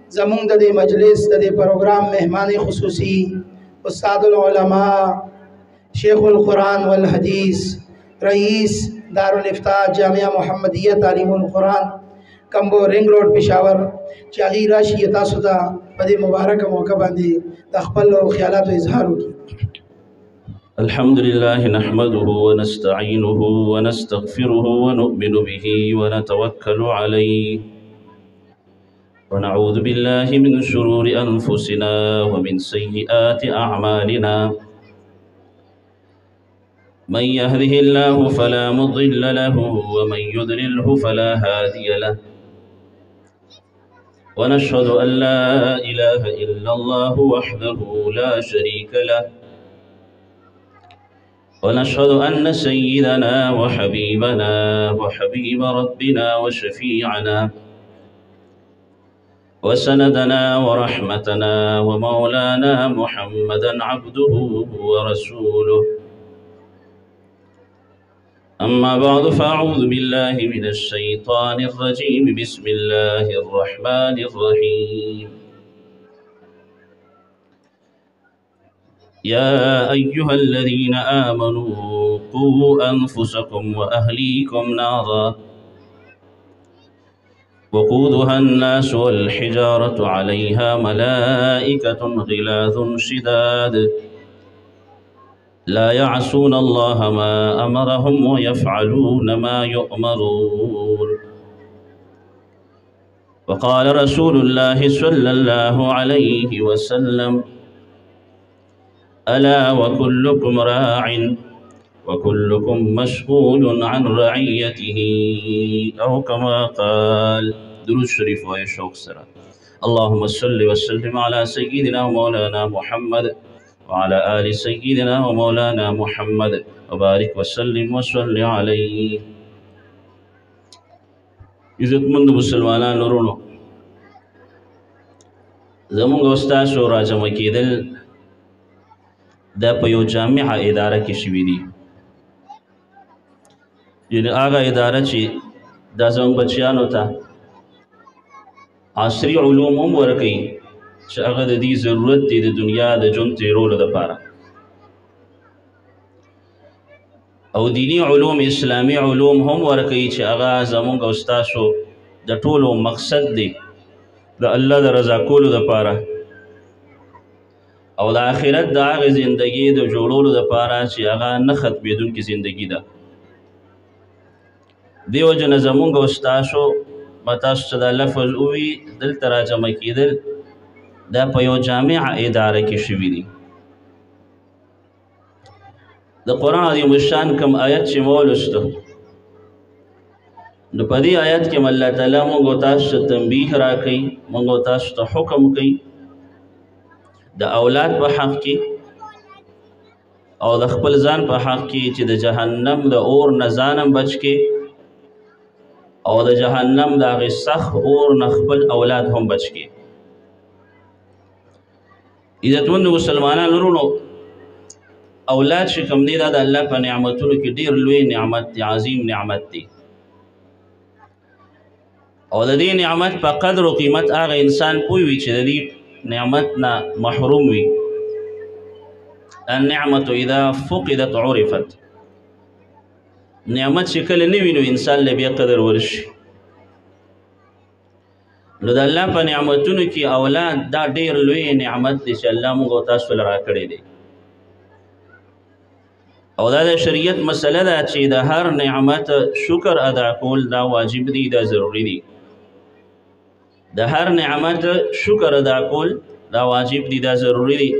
زمون د دې مجلس د دې پروګرام مهمان خصوصي استاد العلماء شیخ القرآن والحدیث رئیس دارالافتاء جامعہ محمدیہ تعلیم القرآن کمبو رنگ روڈ پشاور چې هغه راشي تاسو ته په دې مبارکه موقع باندې د خپل خیالات او اظهار وکړي. الحمد لله نحمده ونستعينه ونستغفره ونؤمن به ونتوكل عليه ونعوذ بالله من شرور أنفسنا ومن سيئات أعمالنا من يهده الله فلا مضل له ومن يضلله فلا هادي له ونشهد أن لا إله إلا الله وحده لا شريك له ونشهد أن سيدنا وحبيبنا وحبيب ربنا وشفيعنا وسندنا ورحمتنا ومولانا محمدا عبده ورسوله أما بعد فأعوذ بالله من الشيطان الرجيم بسم الله الرحمن الرحيم يا أيها الذين آمنوا قوا أنفسكم وأهليكم نارا وقودها الناس والحجارة عليها ملائكة غلاظ شداد لا يعصون الله ما أمرهم ويفعلون ما يؤمرون وقال رسول الله صلى الله عليه وسلم ألا وكلكم راع وكلكم مسؤول عن رعيته أو كما قال. درود شريف ويشوق سرا. اللهم صل وسلم على سيدنا ومولانا محمد وعلى آل سيدنا ومولانا محمد وبارك وسلم وصل عليه. عزتمند مسلمانان ورونو، زمونږ استاد راجمع کېدل دا په یو جامعه اداره کې شوي دي، یعنې هغه اداره چې دا زموږ بچیانو ته عصري علوم هم ورکوي چې هغه د دې ضرورت دی د دنیا د ژوند تېرولو دپاره، او دینی علوم اسلامي علوم هم ورکوي چې هغه زموږ او ستاسو د ټولو مقصد دی د الله د رضا کولو دپاره او د آخرت د هغې زندګۍ د جوړولو دپاره چې هغه نه ختمېدونکې زندګي ده. دې وجه نه زموږ او ستاسو به تاسو ته دا لفظ ووي دلته راجمع کېدل دا په یو جامعه اداره کې شوي دي. د قرآن عظیم الشان کوم آیت چې مو ولوسته نو په دې آیت کې الله تعالی موږ او تاسو ته تنبیه راکوي، موږ او تاسو ته حکم کوي د اولاد په حق کې او د خپل ځان په حق کې چې د جهنم د اور نه ځان هم بچ کې او د جهنم د هغې سخت اور نه خپل اولاد هم بچ کې. عزتمندو مسلمانانو ورونو، اولاد چې کوم دی دا د الله په نعمتونو کې ډېر لوی نعمت دی، عظیم نعمت دی، او د دې نعمت په قدر و قیمت هغه انسان پوه وي چې د دې نعمت نه محروم وي. النعمت اذا فقدت عرفت، نعمت چې کله نه وي نو انسان له بیا قدر ورشي. نو د الله په نعمتونو کې اولاد دا ډېر لوی نعمت دی چې الله موږ او تاسو له راکړی دی، او دا د شریعت مسله ده چې د هر نعمت شکر ادا کول دا واجب دی، دا ضروري دی. د هر نعمت شکر ادا کول دا واجب دی، دا ضروري دی.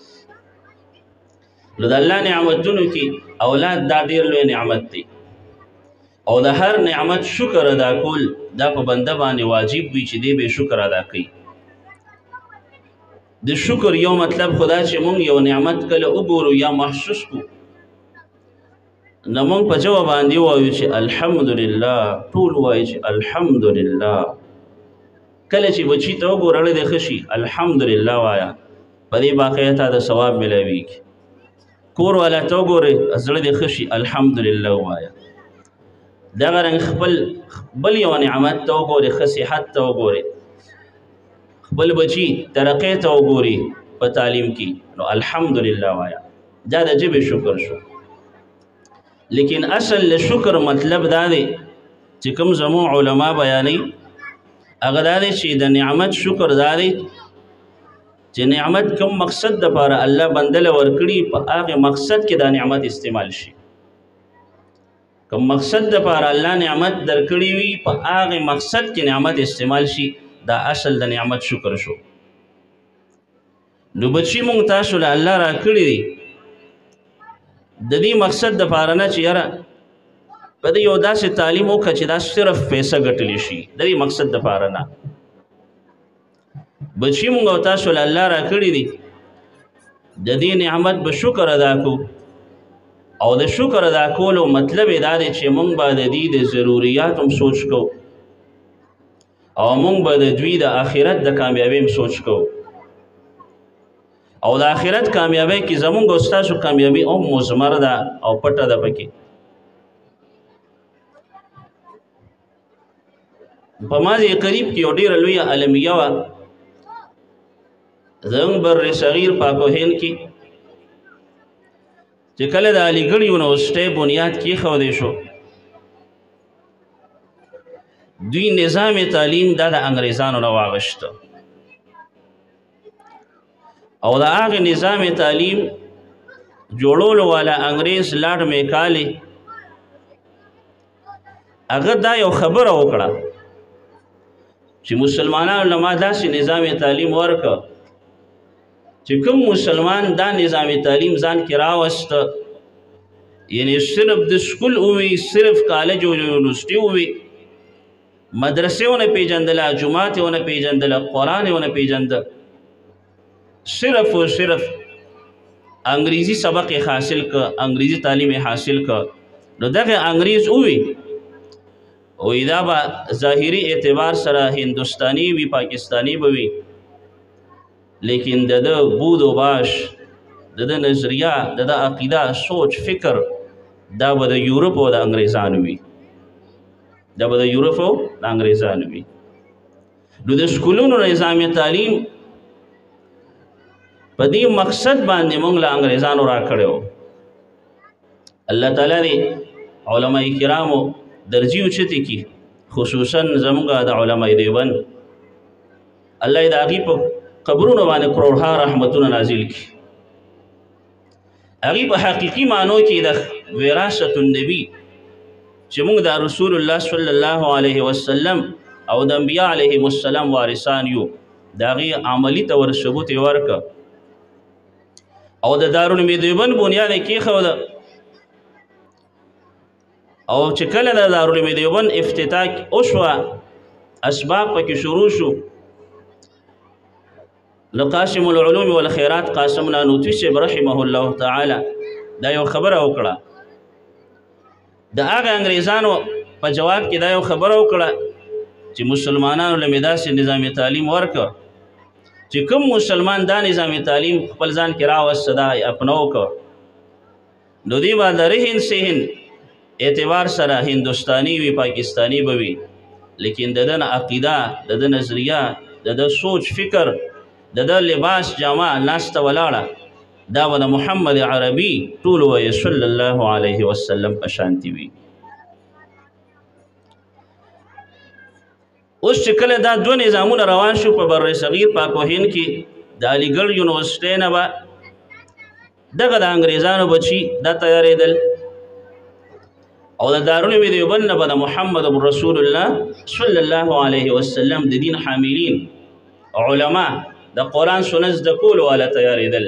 نو د الله نعمتونو کې اولاد دا ډېر لوی نعمت دی، او د هر نعمت شکر ادا کول دا په بنده باندې واجب وي چې دی به شکر ادا کوي. د شکر یو مطلب خدا چې مونږ یو نعمت کله وګورو یا محسوس کو نو مونږ په جواب باندې وایو چې الحمدلله، ټول وایي چې الحمدلله. کله چې بچی ته وګورې د ښه شي الحمدلله وایه، په دې باقیه تا د ثواب ملاویږي. کور والا ته وګورې زړه دې ښه شي الحمدلله وایه. دغه رنګ خپل بل یو نعمت ته وګورې، ښه صحت ته وګورې، خپل بچی ترقی ته وګوري په تعلیم کې نو الحمدلله وایا دا د جبې شکر شو. لیکن اصل له شکر مطلب دا دی چې کوم زموږ علما بیانوي هغه دا دی چې د نعمت شکر دا دی چې نعمت کوم مقصد دپاره الله بندله ورکړي په هغې مقصد کې دا نعمت استعمال شي. کوم مقصد دپاره الله نعمت درکړي وي په هغې مقصد کې نعمت استعمال شي دا اصل د نعمت شکر شو. نو بچي مونږ تاسو له الله راکړي دي د دې مقصد دپاره نه چې یاره په دې یو داسې تعلیم وکړه چې دا صرف پیسه ګټلی شي د دې مقصد دپاره نه. بچي مونږ او تاسو له الله راکړي دي د دې نعمت به شکر ادا کو او د شکر ادا کولو مطلب یې دا دی چې مونږ به د دې د ضروریات هم سوچ کو او مونږ به د دوی د آخرت د کامیابۍ هم سوچ کو او د آخرت کامیابۍ کې زمونږ او ستاسو کامیابي هم مضمر ده او پټه ده پکې. په ماضي قریب کې یو ډېره لویه علمیه وه زموږ بر صغیر پاکوهند کې چې کله د علیګړ یونیورسټۍ بنیاد کېښودی شو دوی نظام تعلیم دا د انګریزانو نه واغشته او د هغې نظام تعلیم جوړولو والا انګریز لارډ میکالې هغه دا یو خبره وکړه چې مسلمانانو له ما داسې نظام تعلیم ورکړه چې کوم مسلمان دا نظام تعلیم ځان کې راوسته یعنی صرف د سکول ووي صرف کالج او یونیورسټي ووي مدرسې ونه پیژندله جومات یې ونه پیژندله قرآن یې ونه پیژنده صرف و صرف انګریزي سبق یې حاصل که انګریزي تعلیم یې حاصل که نو دغه انګریز ووي وی دا به ظاهري اعتبار سره هندوستاني وي پاکستاني به وي لیکن د ده بود و باش د ده نظریه د ده عقیده سوچ فکر دا به د یورپ او د انګریزانو وي دا به د یورپ او د انګریزانو وي. نو د سکولونو نظام تعلیم په دې مقصد باندې موږ له انګریزانو راکړی و. الله تعالی دې علماء کرامو درجې اوچتې کړي خصوصا زموږ د علماء دیوبند الله یې د هغې په قبرونو باندې کروڑها رحمتونه نازل کړي. هغې په حقیقي معنو کې د وراثت النبي چې موږ د رسول الله صلی الله علیه وسلم او د انبیا علیهم السلام وارثان یو د هغې عملي طور ثبوت یې ورکړه او د دارالعلوم دیوبند بنیاد یې کېښوده او چې کله د دارالعلوم دیوبند افتتاح وشوه اسباق پکې شروع شو لقاسم العلوم والخیرات قاسم نانوتوي صاحب رحمه الله تعالی دا یو خبره وکړه د هغه انګریزانو په جواب کې دا یو خبره وکړه چې مسلمانانو له مې داسې نظام تعلیم ورکړه چې کوم مسلمان دا نظام تعلیم خپل ځان کې راوسته دا اپنو کړ نو دوی به د رهن سهن اعتبار سره هندوستاني وي پاکستاني به وي لیکن د ده نه عقیده د ده نظریه د ده سوچ فکر د ده لباس جامه ناسته ولاړه دا به د محمد عربي ټول وایي صلی الله علیه وسلم په شانتي وي. اوس چې کله دا دوه نظامونه روان شو په بر صغیر پاکوهند کې د علیګړ یونیورسټۍ نه به دغه د انګریزانو بچي دا تیارېدل او د دارالعلوم دیوبند نه به د محمد رسول الله صلی الله علیه وسلم د دین حاملین علما د قرآن سنت زده کولو والا تیارېدل.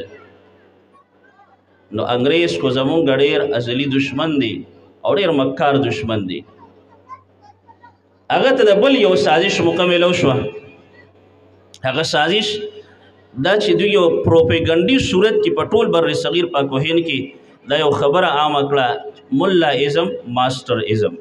نو انګریز خو زمونږ ډېر ازلي دشمن دی او ډېر مکار دشمن دی. هغه ته د بل یو سازش مکمله وشوه. هغه سازش دا چې دوی یو پروپیګنډي صورت کې په ټول بر صغیر پاکوهند کې دا یو خبره عامه کړه ملا ازم ماسټر ازم.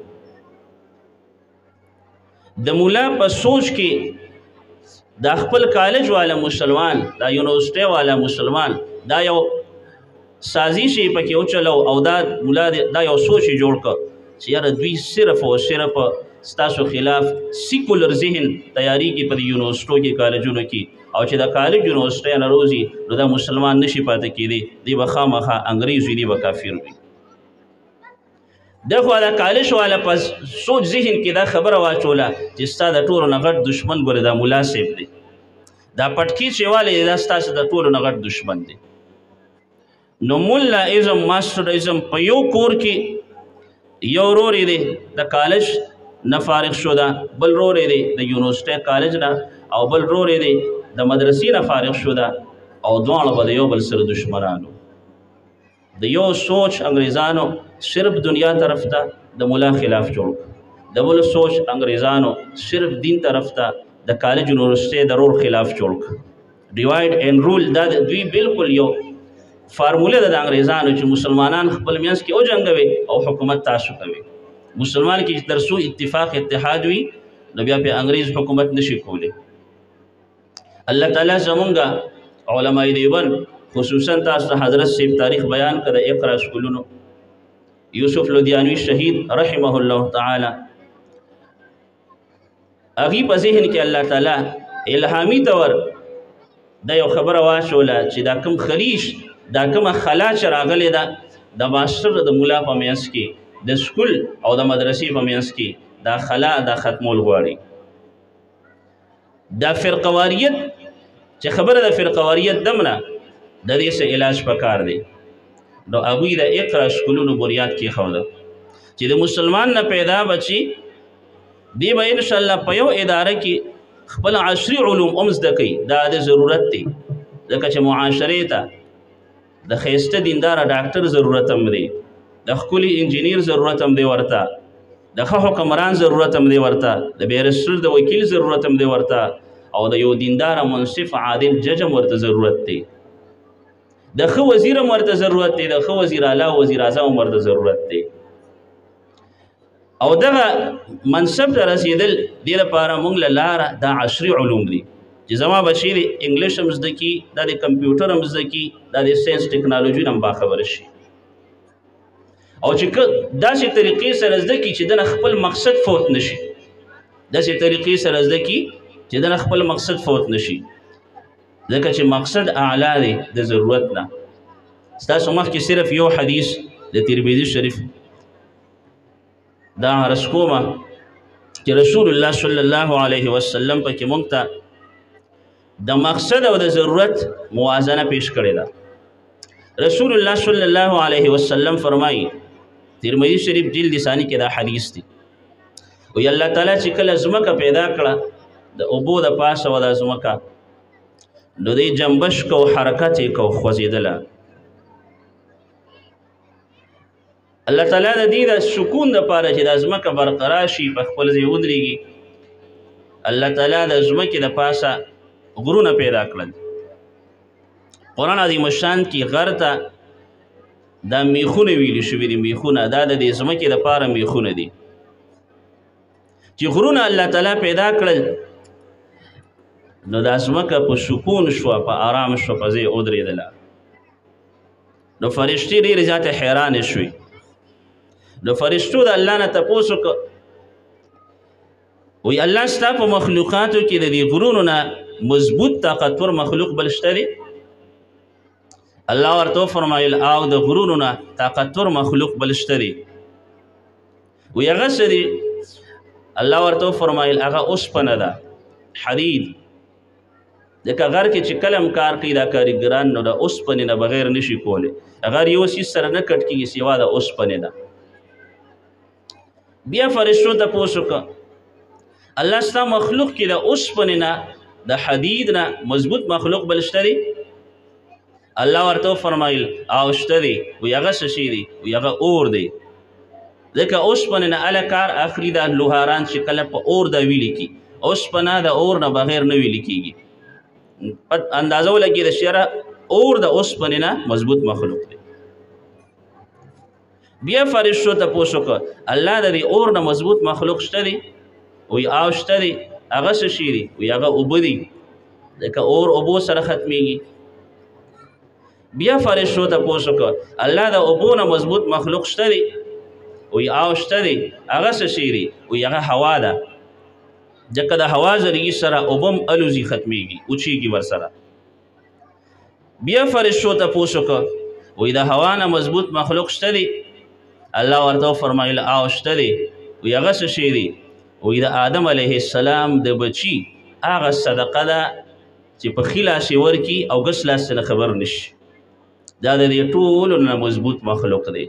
د مولا په سوچ کې دا خپل کالج والا مسلمان دا یونیورسټۍ والا مسلمان دا یو سازش یې پکې وچلو او دا مولا دا یو سوچ یې جوړ کړ چې یاره دوی صرف او صرف ستاسو خلاف سیکولر ذهن تیاری کې په یونیورسټو کې کالجونو کې او چې د کالج یونیورسټۍ نه روزي نو دا مسلمان نشي پاتې کېدی دی به خامخا انګریز وي دی به کافر وي دغه دا کالج والا پس سوچ ذهن کې دا خبره واچوله چې ستا د ټولو نه غټ دشمن ګوره دا ملا صاحب دی دا پټکي چې والی دا ستاسو د ټولو نه غټ دشمن دی نو ملا ازم ماسټر ازم په یو کور کې یو ورور دی د کالج نه فارغ شو دا بل ورور دی د یونیورسټۍ کالج نه او بل ورور دی د مدرسې نه فارغ شو دا او دواړه به د یو بل سره دشمنانو د یو سوچ انګریزانو صرف دنیا طرف ته د مولا خلاف جوړ د بل سوچ انګریزانو صرف دین طرف ته د کالج یونیورسټۍ د رور خلاف جوړ ډیوایډ اینڈ رول دا دوی بالکل یو فارموله ده د انګریزانو چې مسلمانان خپل منځ کې وجنګوي او حکومت تاسو کوي مسلمان کې تر څو اتفاق اتحاد وي نو بیا په انګریز حکومت نشي کولی الله تعالی زمونږ علماء دیوبند خصوصا تاسو حضرت سیب تاریخ بیان کړه اقرا سکولونو یوسف لودیانوی شهید رحمه الله تعالی اغي په ذهن کې الله تعالی الهامي تور د یو خبره واچوله چې دا کوم خلیش دا کومه خلا چې راغلې ده د ماسټر د مولا په منځ کې د سکول او د مدرسې په منځ کې دا خلا دا ختمول غواړي دا فرقواریت چې خبره د فرقواریت دمنه د دې څه علاج پکار دی نو هغوی د اقرا سکولونو بنیاد کېښوده چې د مسلمان نه پیدا بچي دی به انشاءالله په یو اداره کې خپل عصري علوم هم زده کوي دا د ضرورت دی ځکه چې معاشرې ته د ښایسته دینداره ډاکټر ضرورت هم دی د ښکلي انجینیر ضرورت هم دی ورته د ښه حکمران ضرورت هم دی ورته د بیرسټر د وکیل ضرورت هم دی ورته او د یو دینداره منصف عادل جج هم ورته ضرورت دی د ښه وزیر هم ورته ضرورت دی د ښه وزیر اعلی وزیر اعظم هم ورته ضرورت دی او دغه منصب ته رسېدل دې لپاره موږ له لاره دا عصري علوم دي چې زما بچی د انګلیش هم زده کي دا د کمپیوټر هم زده کي دا د ساینس ټکنالوژي هم باخبره شي او چې داسې طریقې سره زده کي چې دنه خپل مقصد فوت نشي داسې طریقې سره زده کي چې دنه خپل مقصد فوت نشي ځکه چې مقصد اعلی دی د ضرورت نه ستاسو مخکې صرف یو حدیث د ترمذي شریف دا عرض کومه چې رسول الله صلی الله علیه وسلم پکې موږ ته د مقصد او د ضرورت موازنه پیش کړې ده رسول الله صلی الله علیه وسلم فرمایي ترمذي شریف جلد ثانی کې دا حدیث دی وی الله تعالی چې کله ځمکه پیدا کړه د اوبو د پاسه و د ځمکه نو دی جنبش کو حرکت یې کو خوځېدله الله تعالی د دې د سکون دپاره چې د ځمکه برقرار شي په خپل ځای ودرېږي الله تعالی د ځمکې د پاسه غرونه پیدا کړل قرآن عظیم الشان کې غر ته دا میخونه ویلي شوي دي میخونه دا د دې ځمکې دپاره میخونه دي چې غرونه الله تعالی پیدا کړل نو دا ځمکه په سکون شوه په آرام شوه په ځای ودرېدله نو فرشتې ډېرې زیاتې حیرانې شوې نو فرشتو د الله نه تپوس وکړه وی الله ستا په مخلوقاتو کې د دې غرونو نه مضبوط طاقتور مخلوق بل شته دی الله ورته وفرمایل او د غرونو نه طاقتور مخلوق بل شته دی وی هغه څه دی الله ورته وفرمایل هغه اوسپنه ده حدید ځکه غر کې چې کله هم کار کوي دا کارګران نو د اوسپنې نه بغیر نشي کولی غر یو څیز سره نه کټ کېږي سوا د اوسپنې نه بیا فرشتو تپوس وکړه الله ستا مخلوق کې د اوسپنې نه د حدید نه مضبوط مخلوق بل شته دی الله ورته وفرمایل او شته دی وی هغه څه شی دی وی هغه اور دی ځکه اوسپنې نه هله کار اخلي دا لوهاران چې کله په اور دا ویلي کي اوسپنه د اور نه بغیر نه ویلي کېږي اندازه ولګي د شیره اور د اوسپنې نه مضبوط مخلوق دی بیا فرشتو تپوس وکړه الله د دې اور نه مضبوط مخلوق شته دی وی او شته دی هغه څه شی دی وی هغه اوبه دي ځکه اور اوبو سره ختمیږي بیا فرشتو تپوس وکړه الله د اوبو نه مضبوط مخلوق شته دی وی آو شته دی هغه څه شی دی وی هغه هوا ده ځکه د هوا ذریعې سره اوبه هم الوزي ختمیږي اوچیږي ورسره بیا فرشتو تپوس وکړه وی د هوا نه مضبوط مخلوق شته دی الله ورته وفرمایل آو شته دی وی هغه څه شی دی وی د آدم علیه السلام د بچي هغه صدقه ده چې په ښي لاس یې ورکي او ګس لاس نه خبر نشي دا د دې ټولو نه مضبوط مخلوق دی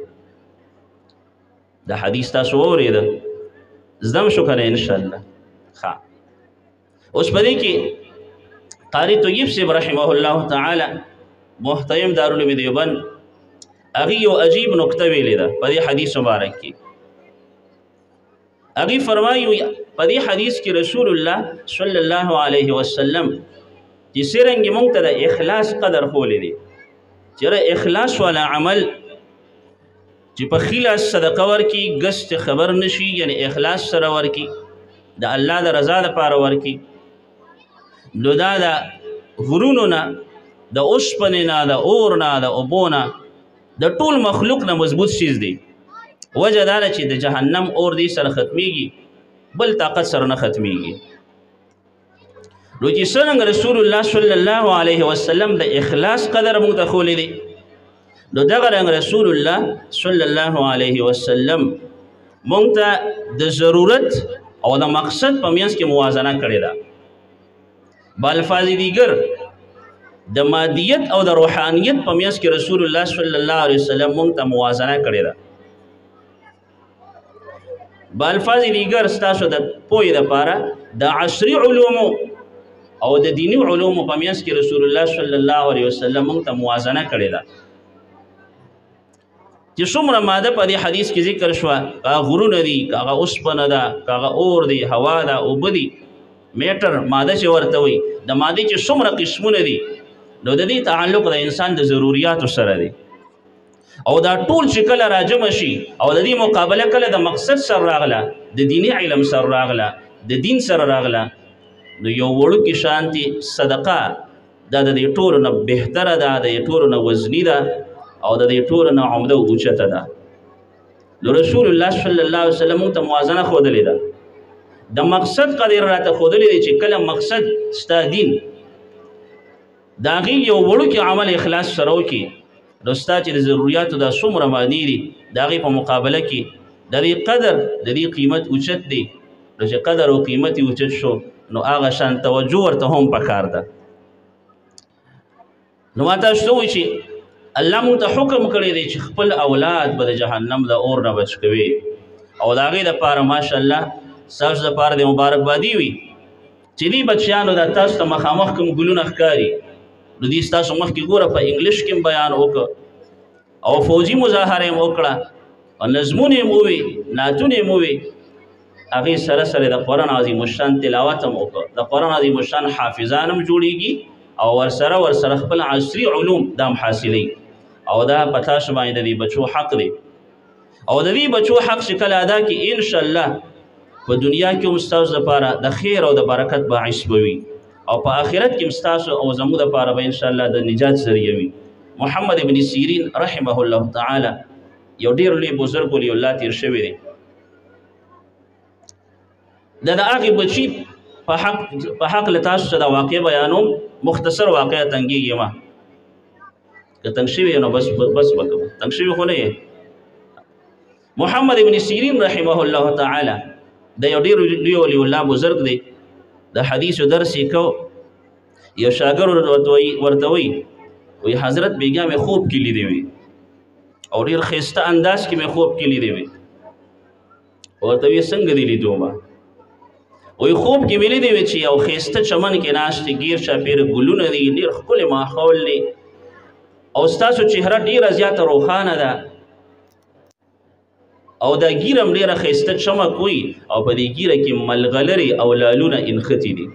دا حدیث تاسو واورېده زده م شو که نه انشاءالله ښه اوس په دې کې قاري طیب صاحب رحمه الله تعالی محترم دارالعلوم دیوبند هغې یو عجیب نکته ویلې ده په دې حدیث مبارک کې هغې فرمایي په دې حدیث کې رسول الله صلی الله علیه وسلم چې څرنګې موږ ته د اخلاص قدر ښولی دی چېرې اخلاص والا عمل چې په ښي لاس صدقه ورکړي ګس چې خبر نشي یعنی اخلاص سره ورکړي د الله د رضا دپاره ورکړي نو دا د غرونو نه د اوسپنې نه د اور نه د اوبو نه د ټول مخلوق نه مضبوط چیز دی وجه دا ده چې د جهنم اور دی سره ختمیږي بل طاقت سره نه ختمیږي نو چې څرنګه رسول الله صلی الله علیه وسلم د اخلاص قدر موږ ته ښولی دی نو دغه رنګ رسول الله صلی الله علیه وسلم موږ ته د ضرورت او د مقصد په منځ کې موازنه کړې ده بالفاظ دیگر د مادیت او د روحانیت په منځ کې رسول الله صلی الله علیه وسلم موږ ته موازنه کړې ده بالفاظ دیگر ستاسو د پوهې دپاره د عصري علومو او د دینی علومو په منځ کې رسول الله صلی الله علیه وسلم موږ ته موازنه کړې ده چې څومره ماده په دې حدیث کې ذکر شوه هغه غرونه دي که هغه اوسپنه ده که هغه اور دی هوا ده اوبه دي میټر ماده چې ورته وي د مادې چې څومره قسمونه دي نو د دې تعلق د انسان د ضروریاتو سره دی او دا ټول چې کله راجمع شي او د دې مقابله کله د مقصد سره راغله د دیني علم سره راغله د دین سره راغله نو یو وړوکې شانتي صدقه دا د دې ټولو نه بهتره ده د دې ټولو نه وزني ده او د دې ټولو نه عمده او اوچته ده نو رسول الله صلی الله علیه وسلم موږ ته موازنه ښودلې ده د مقصد قدر راته ښودلی دی چې کله مقصد ستا دین د هغې یو وړوکې عمل اخلاص سره وکړي نو ستا چې د ضروریاتو دا څومره معنی دي د هغې په مقابله کې د دې قدر د دې قیمت اوچت دی نو چې قدر او قیمت یې اوچت شو نو هغه شان توجه ورته هم پکار ده نو ما تاسو ته وایي چې الله موږ ته حکم کړی دی چې خپل اولاد به د جهنم د اور نه بچ کوي او د هغې دپاره ماشاءالله ستاسو دپاره د مبارکبادي وي چې دې بچیانو دا تاسو ته مخامخ کوم ګلونه ښکاري نو دې ستاسو مخکې ګوره په انګلیش کې بیان وکړه او فوجي مظاهره یې وکړه او نظمونه یې ووي نعتونه یې ووي هغې سره سره د قرآن عظیم الشان تلاوت هم وکړه د قرآن عظیم الشان حافظان هم جوړېږي او ورسره خپل عصري علوم دا هم حاصلوي او دا په تاسو باندې د دې بچو حق دی او د دې بچو حق چې کله ادا کړي انشاءالله په دنیا کې هم ستاسو دپاره د خیر او د برکت باعث به وي او په آخرت کې هم ستاسو او زموږ دپاره به انشاءالله د نجات ذریعه وي محمد ابن سیرین رحمه الله تعالی یو ډېر لوی بزرګ ولي الله تیر شوی دی د هغې بچي په حق له تاسو ته دا واقع بیانوم مختصر واقعه تنګېږي ما که تنګ شوي نو بس به کوم تنګ شوي خو نه یې محمد ابن سیرین رحمه الله تعالی د یو ډېر لوی ولي الله بزرګ دی د حدیثو درس یې کو یو شاګرد ورته وایي وایي حضرت بیګا مې خوب کې لیدې وي او ډېر ښایسته انداز کې مې خوب کې لیدې وي ورته وایي څنګه دې لیدو ما وایي خوب کې مې لیدې وي چې یو ښایسته چمن کې ناست دي ګیر چاپېره ګلونه دي ډېر ښکلی ماحول دی او ستاسو چهره ډېره زیاته روښانه ده او دا ګیره هم ډېره ښایسته چمک وي او په دې ګیره کې ملغلرې او لالونه انختې دي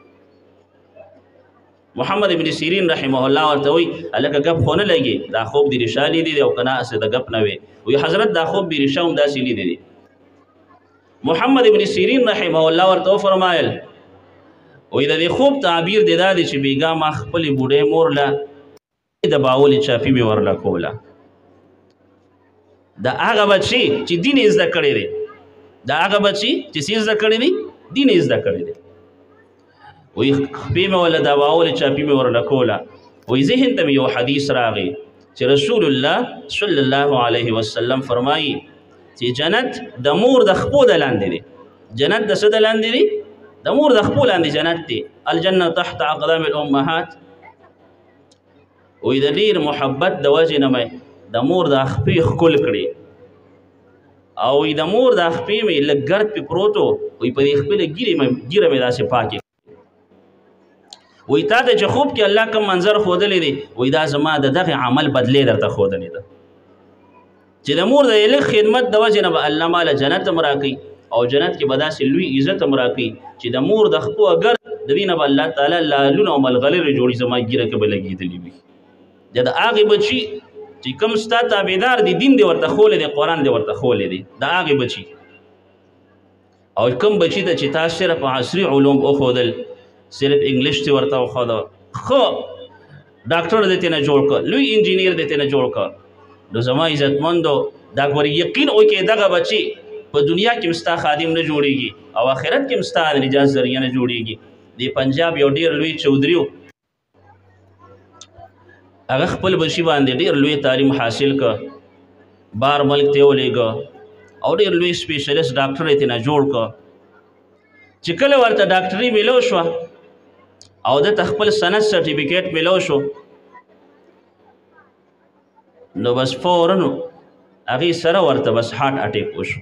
محمد ابن سیرین رحمه الله ورته وایي هلکه ګپ خو نه لګي دا خوب دې رښا لیدی دی او که نه هسې د ګپ نه وې وایي حضرت دا خوب بې رښا هم داسې لیدی دی محمد ابن سیرین رحمه الله ورته وفرمایل وایي د دې خوب تعبیر دی دا دی چې بیګا ما خپلې بوډۍ مور له د باولې چاپي مې ورله کوله دا هغه بچي چې دین یې زده کړی دی، دا هغه بچي چې څه زده کړی دی، دین یې زده کړی دی. وایي خپې مې وله دواولې چاپي مې ورله کوله، وایي ذهن ته مې یو حدیث راغی چې رسول الله صلی الله علیه وسلم فرمایي چې جنت د مور د خپو د لاندې دی. جنت د څه د لاندې دی؟ د مور د خپو لاندې جنت دی. الجنه تحت اقدام الامهات. وایي د ډېر محبت د وجې نه مې د مور د خپې ښکل کړي، او وایي د مور د خپې مې لږ ګرد پې پروت و، وایي په دې خپله ږیره مې داسې پاکې. وایي تا ته چې خوب کې الله کوم منظر ښودلی دی، وایي دا زما د دغې عمل بدلې درته ښودلې ده چې د مور د لږ خدمت د وجې نه به الله ماله جنت هم راکوي، او جنت کې به داسې لوی عزت هم راکوي چې د مور د خپو اګر د دې نه به الله تعالی لالونه او ملغلرې جوړي زما ږیره کې به لګېدلي وي. د هغې بچي چې کوم ستا تابعدار دي، دین دې ورته ښولی دی، قرآن دې ورته ښولی دی، د هغې بچي. او کوم بچي ته چې تا صرف عصري علوم وښودل، صرف انګلیش دې ورته وښوده، ښه ډاکټر دې ترېنه جوړ کړه، لوی انجینیر دې ترېنه جوړ کړه، نو زما عزتمندو دا ګورې یقین وکړې دغه بچي په دنیا کې هم ستا خادم نه جوړېږي او آخرت کې هم ستا د نجات ذریعه نه جوړېږي. د پنجاب یو ډېر لوی چودري و، هغه خپل بچي باندې ډېر لوی تعلیم حاصل کړ، بار ملک ته یې ولېږه او ډېر لوی سپیشلیست ډاکټر یې ترېنه جوړ کړ. چې کله ورته ډاکټري میلو شوه او دته خپل سند سرټیفیکیټ میلو شو، نو بس فوراً هغې سره ورته بس هارټ اټیک وشو.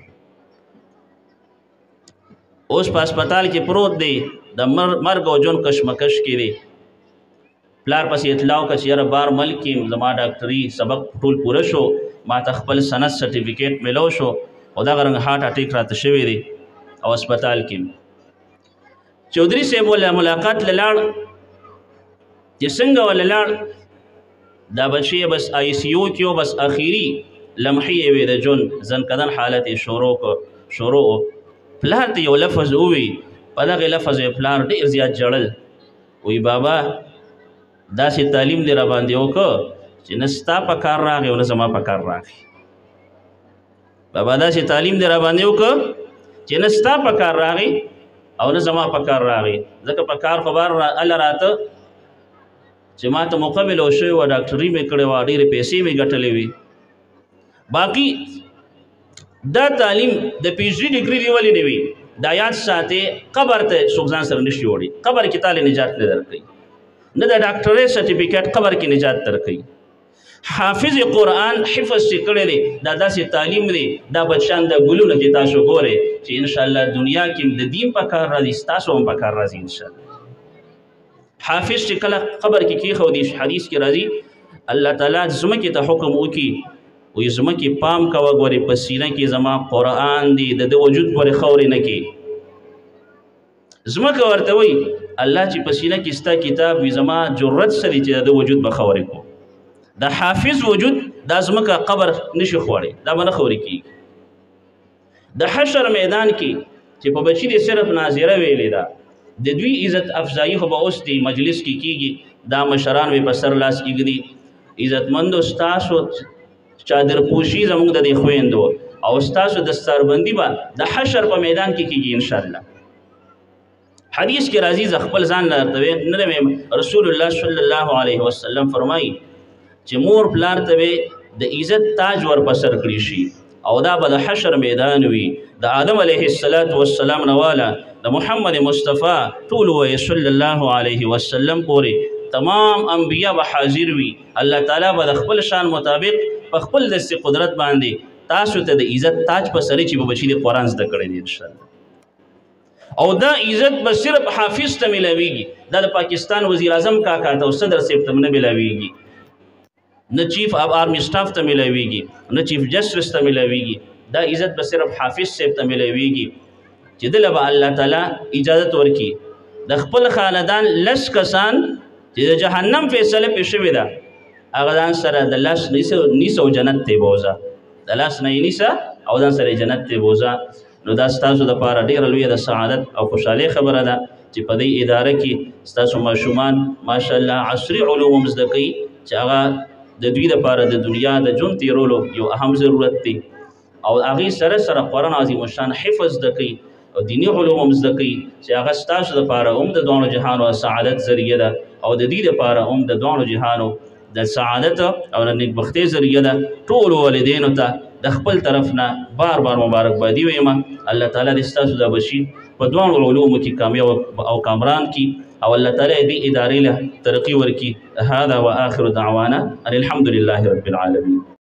اوس په هسپتال کې پروت دی، د مرګ او ژوند کشمکش کې دی. پلار پسې اطلاع وکړه چې یاره بار ملک کې زما ډاکټري سبق ټول پوره شو، ما ته خپل سند سرټیفیکیټ میلو شو او دغه رنګ هارټ اټیک راته شوی دی او هسپتال کې. چودھری صاحب ولا ملاقات لاړ، چې څنګه ولا لاړ، دا بچی بس آی سی یو کې بس اخیری لمحې وې د ژوند ځنکدن حالت یې شروع. پلار ته یو لفظ ووی، په دغې لفظ یې پلار ډېر زیات جړل. وی بابا داسې تعلیم دې راباندې وکړه چې نه ستا په کار راغی او نه زما په کار راغی. بابا داسې تعلیم دې راباندې وکړه چې نه ستا په کار راغی او نه زما په کار راغی، ځکه په کار خو بار الله راته چې ما ته مقابل او شوی وه، ډاکټري مې کړې وه، ډېرې پیسې مې ګټلې وي. باقي دا تعلیم د پی ایچ ډي ډګري دې ولې نه وي، دا یاد ساتې قبر ته څوک ځان سره نشي وړي، قبر کې تاله نجات نه درکوي، نه د ډاکټرۍ سرټیفیکیټ قبر کې نجات درکوي. حافظ قرآن حفظ چې کړی دی دا داسې تعلیم دی، دا بچیان د ګلونه چې تاسو ګورئ چې انشاءالله دنیا کې د دین په کار راځي، ستاسو هم په کار راځي انشاءالله. حافظ چې کله قبر کې کېښودي، حدیث کې راځي الله تعالی ځمکې ته حکم وکړي، وایي ځمکې پام کوه، ګورې په سینه کې زما قرآن دی، د ده وجود پورې خاورې نه کړي. ځمکه ورته وایي الله چې په سینه کې ستا کتاب وي، زما جرت څه دی چې د ده وجود به خاورې کړو. د حافظ وجود دا ځمکه قبر نشي خوړی، دا به نه خاورې کېږي. د حشر میدان کې چې په بچي دې صرف ناظره ویلې ده، د دوی عزت افزایی خو به اوس دی مجلس کې کېږي، دا مشران به په سر لاس کېږدي. عزتمندو ستاسو چادر پوشي زموږ د دې خویندو او ستاسو دستاربندي به د حشر په میدان کې کېږي انشاءالله. حدیث کې راځي، زه خپل ځان نه درته نه وایم، رسول الله صلی الله علیه وسلم فرمایي چې مور پلار ته به د عزت تاج ور په سر کړي شي او دا به د حشر میدان وي. د آدم علیه السلام نه والا د محمد مصطفی ټول وایي صلی الله علیه وسلم پورې تمام انبیا به حاضر وي. الله تعالی به د خپل شان مطابق په خپل دستي قدرت باندې تاسو ته د عزت تاج په سر چې به بچي د قرآن زده کړی دی انشاءالله. او دا عزت به صرف حافظ ته ملاویږي، دا د پاکستان وزیر اعظم کاکا ته او صدر صاحب ته نه ملاویږي، نه چیف آف آرمی سټاف ته ملاویږي، نه چیف جسټس ته ملاویږي. دا عزت به صرف حافظ صاحب ته ملاویږي چې دله به الله تعالی اجازت ورکړي د خپل خاندان لس کسان چې د جهنم فیصله پې شوې ده، هغه ځان سره د لاس نیسه او جنت ته بوځه، د لاس نه یې نیسه او ځان سره جنت ته بوځه. نو دا ستاسو دپاره ډېره لویه د سعادت او خوشحالۍ خبره ده چې په دې اداره کې ستاسو ماشومان ماشاءالله عصري علوم هم زده کوي چې هغه د دوی لپاره د دنیا د ژوند تیرولو یو اهم ضرورت دی او هغې سره سره قرآن عظیم الشان حفظ زده کوي او دیني علوم هم زده کوي چې هغه ستاسو لپاره هم د دواړو جهانو سعادت ذریعه ده او د دې لپاره هم د دواړو جهانو د سعادت او د نیکبختۍ ذریعه ده. ټولو والدینو ته د خپل طرف نه بار بار مبارکبادي وایم. الله تعالی دې ستاسو د بشي په دواړو علومو کې کامیاب او کامران کړي او الله تعالی دې ادارې له ترقي ورکړي. هذا واخر دعوانا ان الحمد لله رب العالمين.